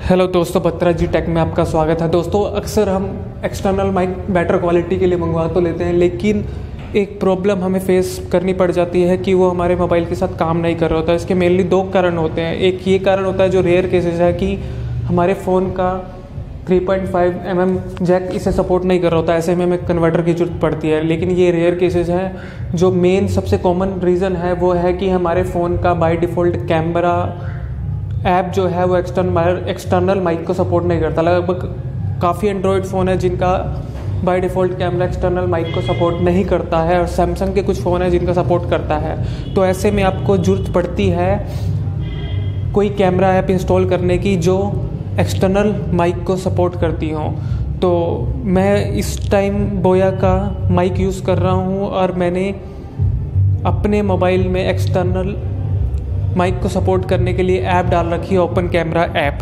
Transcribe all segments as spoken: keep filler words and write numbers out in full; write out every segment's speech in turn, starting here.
Hello दोस्तों, बत्रा जी take में आपका स्वागत है। दोस्तों, अक्सर हम एक्सटर्नल माइक बेटर क्वालिटी के लिए मंगवा तो लेते हैं, लेकिन एक प्रॉब्लम हमें फेस करनी पड़ जाती है कि वो हमारे मोबाइल के साथ काम नहीं कर रहा होता है। इसके मेनली दो कारण होते हैं। एक ये कारण होता है जो रेयर केसेस है कि हमारे फ़ोन का three point five M M jack इसे सपोर्ट नहीं कर रहा होता, ऐसे में हमें कन्वर्टर की जरूरत पड़ती है। लेकिन ये रेयर केसेस हैं। जो मेन सबसे कॉमन रीज़न है वो है कि हमारे फ़ोन का बाय डिफ़ॉल्ट कैमरा ऐप जो है वो एक्सटर्नल एक्सटर्नल माइक को सपोर्ट नहीं करता। लगभग काफ़ी एंड्रॉयड फ़ोन है जिनका by default camera external mic को सपोर्ट नहीं करता है, और सैमसंग के कुछ फ़ोन है जिनका सपोर्ट करता है। तो ऐसे में आपको ज़रूरत पड़ती है कोई कैमरा ऐप इंस्टॉल करने की जो एक्सटर्नल माइक को सपोर्ट करती हो। तो मैं इस टाइम बोया का माइक यूज़ कर रहा हूँ, और मैंने अपने मोबाइल में एक्सटर्नल माइक को सपोर्ट करने के लिए ऐप डाल रखी है, ओपन कैमरा ऐप,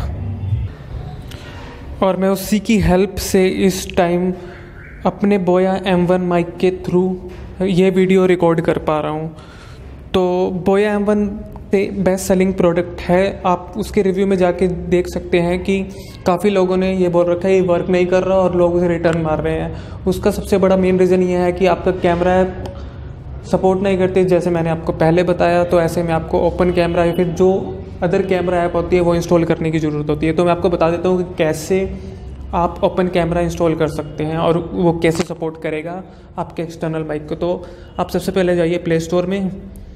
और मैं उसी की हेल्प से इस टाइम अपने बोया एम वन माइक के थ्रू ये वीडियो रिकॉर्ड कर पा रहा हूँ। तो Boya M one best selling product है। आप उसके रिव्यू में जाके देख सकते हैं कि काफ़ी लोगों ने ये बोल रखा है ये वर्क नहीं कर रहा और लोग उसे रिटर्न मार रहे हैं। उसका सबसे बड़ा मेन रीज़न ये है कि आपका कैमरा ऐप सपोर्ट नहीं करते, जैसे मैंने आपको पहले बताया। तो ऐसे में आपको ओपन कैमरा या फिर जो अदर कैमरा ऐप होती है वो इंस्टॉल करने की ज़रूरत होती है। तो मैं आपको बता देता हूँ कि कैसे आप ओपन कैमरा इंस्टॉल कर सकते हैं और वो कैसे सपोर्ट करेगा आपके एक्सटर्नल माइक को। तो आप सबसे पहले जाइए प्ले स्टोर में।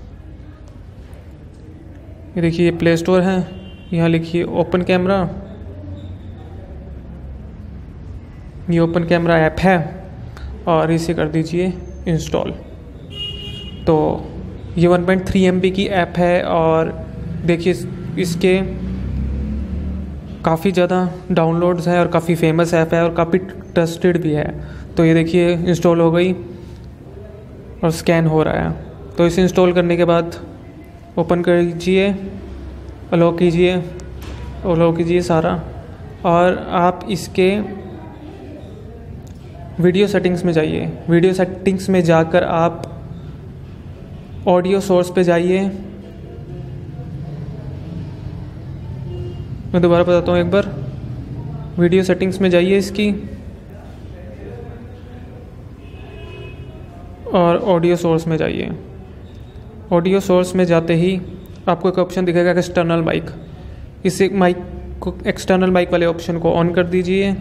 ये देखिए, ये प्ले स्टोर है, यहाँ लिखिए ओपन कैमरा। ये ओपन कैमरा ऐप है और इसे कर दीजिए इंस्टॉल। तो ये one point three M B की ऐप है, और देखिए इसके काफ़ी ज़्यादा डाउनलोड्स हैं और काफ़ी फेमस ऐप है और काफ़ी ट्रस्टेड भी है। तो ये देखिए इंस्टॉल हो गई और स्कैन हो रहा है। तो इसे इंस्टॉल करने के बाद ओपन कर लीजिए, अलाउ कीजिए, अलाउ कीजिए सारा, और आप इसके वीडियो सेटिंग्स में जाइए। वीडियो सेटिंग्स में जाकर आप ऑडियो सोर्स पे जाइए। मैं दोबारा बताता हूँ एक बार। वीडियो सेटिंग्स में जाइए इसकी, और ऑडियो सोर्स में जाइए। ऑडियो सोर्स में जाते ही आपको एक ऑप्शन दिखेगा एक्सटर्नल माइक। इस माइक को एक्सटर्नल माइक वाले ऑप्शन को ऑन कर दीजिए,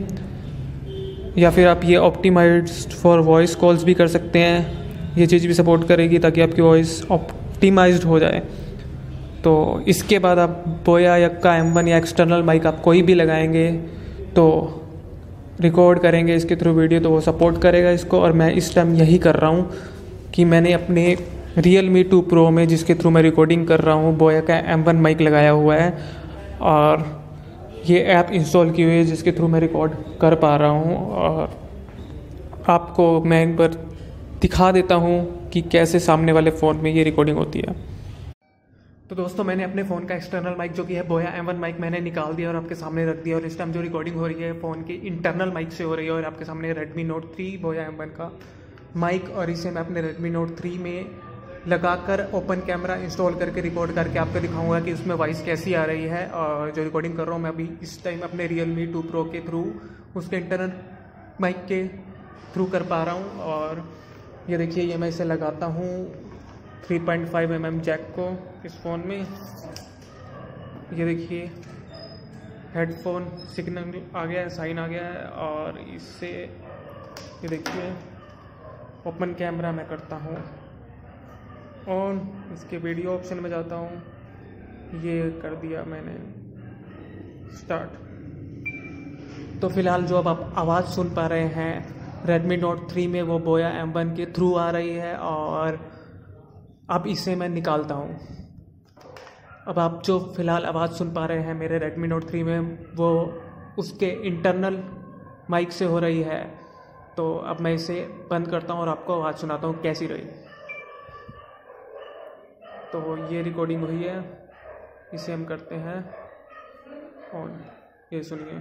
या फिर आप ये ऑप्टिमाइज्ड फॉर वॉइस कॉल्स भी कर सकते हैं। ये चीज़ भी सपोर्ट करेगी ताकि आपकी वॉइस ऑप्टिमाइज्ड हो जाए। तो इसके बाद आप बोया या का एम वन या एक्सटर्नल माइक आप कोई भी लगाएंगे तो रिकॉर्ड करेंगे इसके थ्रू वीडियो, तो वो सपोर्ट करेगा इसको। और मैं इस टाइम यही कर रहा हूँ कि मैंने अपने रियल मी टू प्रो में, जिसके थ्रू मैं रिकॉर्डिंग कर रहा हूँ, बोया का एम वन माइक लगाया हुआ है, और ये ऐप इंस्टॉल की हुई है जिसके थ्रू मैं रिकॉर्ड कर पा रहा हूँ। और आपको मैं एक बार दिखा देता हूँ कि कैसे सामने वाले फ़ोन में ये रिकॉर्डिंग होती है। तो दोस्तों, मैंने अपने फ़ोन का एक्सटर्नल माइक जो कि है बोया एम वन माइक मैंने निकाल दिया और आपके सामने रख दिया। और इस टाइम जो रिकॉर्डिंग हो रही है फ़ोन के इंटरनल माइक से हो रही है, और आपके सामने Redmi Note three Boya M one का माइक, और इसे मैं अपने रेडमी नोट थ्री में लगाकर ओपन कैमरा इंस्टॉल करके रिकॉर्ड करके आपको दिखाऊंगा कि उसमें वॉइस कैसी आ रही है। और जो रिकॉर्डिंग कर रहा हूँ मैं अभी इस टाइम अपने रियल मी टू प्रो के थ्रू उसके इंटरनल माइक के थ्रू कर पा रहा हूँ। और ये देखिए, ये मैं इसे लगाता हूँ three point five M M jack को इस फ़ोन में। ये देखिए हेडफोन सिग्नल आ गया है, साइन आ गया है, और इससे ये देखिए ओपन कैमरा मैं करता हूँ ऑन। इसके वीडियो ऑप्शन में जाता हूँ, ये कर दिया मैंने स्टार्ट। तो फिलहाल जो अब आप आवाज़ सुन पा रहे हैं रेडमी नोट थ्री में, वो बोया एम वन के थ्रू आ रही है, और अब इसे मैं निकालता हूँ। अब आप जो फ़िलहाल आवाज़ सुन पा रहे हैं मेरे रेडमी नोट थ्री में, वो उसके इंटरनल माइक से हो रही है। तो अब मैं इसे बंद करता हूँ और आपको आवाज़ सुनाता हूँ कैसी रही। तो ये रिकॉर्डिंग हुई है, इसे हम करते हैं ऑन। ये सुनिए।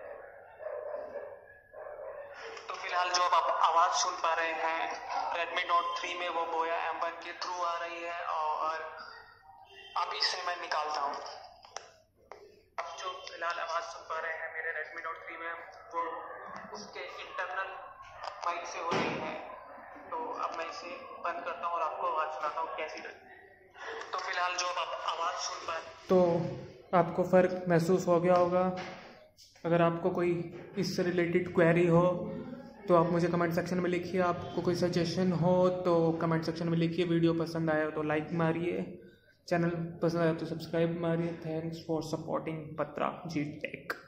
तो फिलहाल जो अब आप आवाज़ सुन पा रहे हैं रेडमी नोट थ्री में, वो बोया एम वन के थ्रू आ रही है, और अब इसे मैं निकालता हूँ। अब जो फिलहाल आवाज़ सुन पा रहे हैं मेरे रेडमी नोट थ्री में, वो उसके इंटरनल माइक से हो रही है। तो अब मैं इसे बंद करता हूँ और आपको आवाज़ सुनाता हूँ कैसी लगती है। तो फिलहाल जो आप आवाज़ सुन पा रहे तो आपको फ़र्क महसूस हो गया होगा। अगर आपको कोई इससे रिलेटेड क्वेरी हो तो आप मुझे कमेंट सेक्शन में लिखिए। आपको कोई सजेशन हो तो कमेंट सेक्शन में लिखिए। वीडियो पसंद आया तो लाइक मारिए, चैनल पसंद आया तो सब्सक्राइब मारिए। थैंक्स फॉर सपोर्टिंग पत्रा जी टेक।